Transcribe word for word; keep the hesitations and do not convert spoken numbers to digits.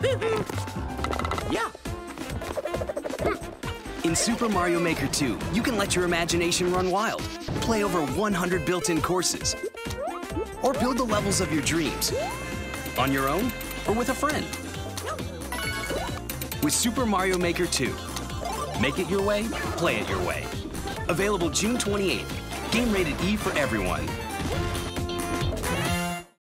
Yeah. In Super Mario Maker two, you can let your imagination run wild. Play over one hundred built-in courses. Or build the levels of your dreams. On your own or with a friend. With Super Mario Maker two. Make it your way, play it your way. Available June twenty-eighth. Game rated E for everyone.